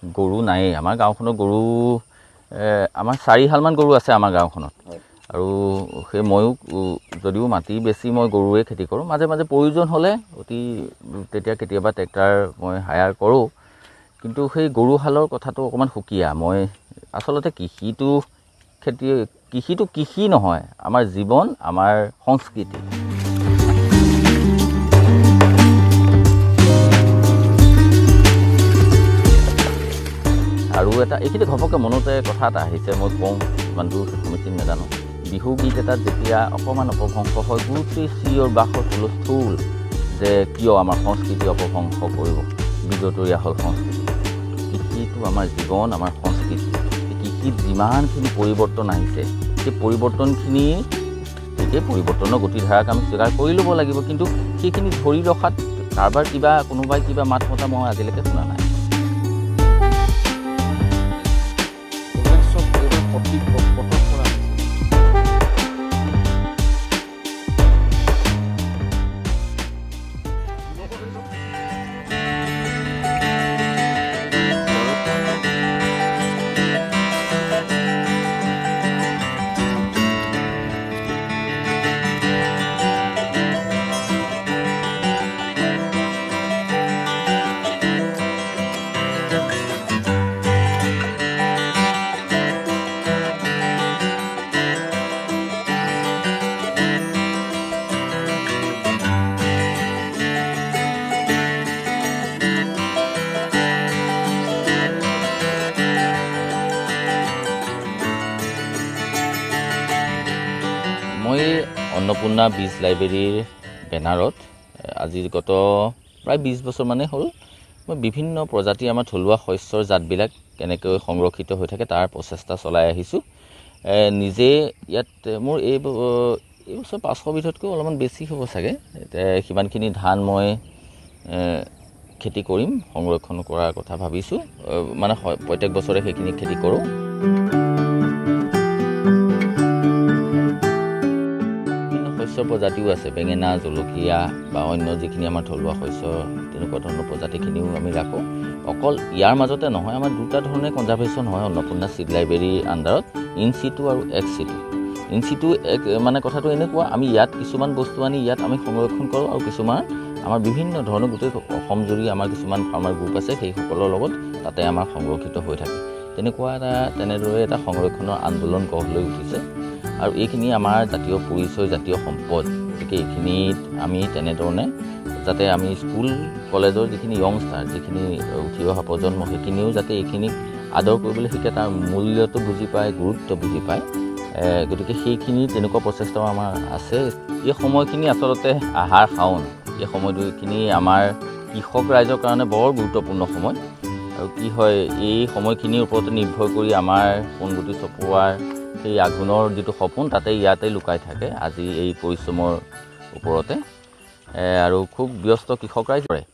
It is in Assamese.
গৰু নাই আমাৰ গাঁওখনত গৰু আমাৰ 4 হালমান গৰু আছে আমাৰ গাঁওখনত আৰু সেই ময়ো যদিও মাটি বেছি মই গৰুৱে খেতি কৰোঁ মাজে মাজে প্ৰয়োজন হ'লে অতি তেতিয়া কেতিয়াবা ট্ৰেক্টৰ মই হায়াৰ কৰোঁ কিন্তু সেই গৰু হালৰ কথাটো অকমান সুকীয়া মই আসলতে কৃষিটো কৃষি নহয় আমাৰ জীৱন আমাৰ সংস্কৃতি আৰু এটা এইখিনি ঘপককৈ মনতে কথা এটা আহিছে মই কওঁ ইমানটো সমিতি নাজানো বিহু গীত এটাত যেতিয়া অকণমান অপভ্ৰংশ হয় গোটেই চিঞৰ বাখৰ হুলস্থুল যে কিয় আমাৰ সংস্কৃতি অপভ্ৰংশ কৰিব বিজতৰীয়া হ'ল সংস্কৃতি কৃষিটো আমাৰ জীৱন আমাৰ সংস্কৃতি কৃষিত যিমানখিনি পৰিৱৰ্তন আহিছে সেই পৰিৱৰ্তনখিনি ঠিকেই পৰিৱৰ্তনৰ গতিধাৰাক আমি স্বীকাৰ কৰি ল'ব লাগিব কিন্তু সেইখিনি ধৰি ৰখাত কাৰোবাৰ কোনোবাই কিবা মাত মতা মই আজিলৈকে শুনা নাই মই অন্নপূৰ্ণা বীজ লাইব্ৰেৰীৰ বেনাৰত আজি গত প্ৰায় 20 বছৰ মানে হ'ল মই বিভিন্ন প্ৰজাতিৰ আমাৰ থলুৱা শস্যৰ জাতবিলাক কেনেকৈ সংৰক্ষিত হৈ থাকে তাৰ প্ৰচেষ্টা চলাই আহিছোঁ নিজে ইয়াত মোৰ এই বছৰ 500 বিধতকৈ অলপমান বেছি হ'ব চাগে সিমানখিনি ধান মই খেতি কৰিম সংৰক্ষণ কৰাৰ কথা ভাবিছোঁ মানে প্ৰত্যেক বছৰে সেইখিনি খেতি কৰোঁ শস্য প্ৰজাতিও আছে বেঙেনা জলকীয়া বা অন্য যিখিনি আমাৰ থলুৱা শস্য তেনেকুৱা ধৰণৰ প্ৰজাতিখিনিও আমি ৰাখোঁ অকল ইয়াৰ মাজতে নহয় আমাৰ দুটা ধৰণে কনজাৰ্ভেশ্যন হয় অন্নপূৰ্ণা চিড লাইব্ৰেৰীৰ আণ্ডাৰত ইন সিটু আৰু এক্স সিটু ইন সিটু মানে কথাটো এনেকুৱা আমি ইয়াত কিছুমান বস্তু আনি ইয়াত আমি সংৰক্ষণ কৰোঁ আৰু কিছুমান আমাৰ বিভিন্ন ধৰণৰ গোটেই অসম জুৰি আমাৰ কিছুমান ফাৰ্মাৰ গ্ৰুপ আছে সেইসকলৰ লগত তাতে আমাৰ সংৰক্ষিত হৈ থাকে তেনেদৰে এটা সংৰক্ষণৰ আন্দোলন গঢ় লৈ উঠিছে আৰু এইখিনি আমাৰ জাতীয় পৰিচয় জাতীয় সম্পদ গতিকে এইখিনিত আমি তেনেধৰণে যাতে আমি স্কুল কলেজৰ যিখিনি য়ংষ্টাৰ যিখিনি উঠি অহা প্ৰজন্ম সেইখিনিও যাতে এইখিনিক আদৰ কৰিবলৈ শিকে তাৰ মূল্যটো বুজি পায় গুৰুত্ব বুজি পায় গতিকে সেইখিনি তেনেকুৱা প্ৰচেষ্টাও আমাৰ আছে এই সময়খিনি আচলতে আহাৰ শাওন এই সময়খিনি আমাৰ কৃষক ৰাইজৰ কাৰণে বৰ গুৰুত্বপূৰ্ণ সময় আৰু কি হয় এই সময়খিনিৰ ওপৰতে নিৰ্ভৰ কৰি আমাৰ সোণগুটি চপোৱাৰ সেই আঘোণৰ যিটো সপোন ইয়াতে লুকাই থাকে আজি এই পৰিশ্ৰমৰ ওপৰতে আৰু খুব ব্যস্ত কৃষক ৰাইজ